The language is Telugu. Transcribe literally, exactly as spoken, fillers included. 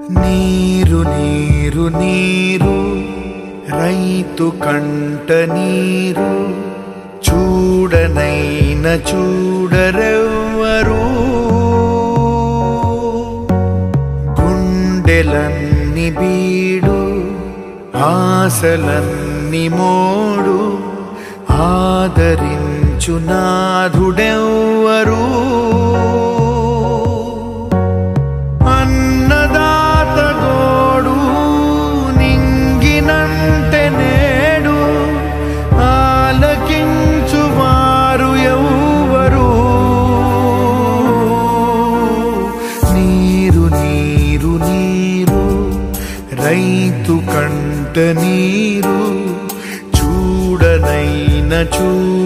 నీరు నీరు నీరు రైతు కంట నీరు చూడనైన చూడరెవ్వరు గుండెలన్ని బీడు ఆశలన్ని మోడు ఆదరించు నాథుడెవ్వరు అన్నదాత గోడు నింగినంటే నేడు ఆలకించు వారు ఎవ్వరు నీరు నీరు నీరు రైతు కంట నీరు చూడనైన చూ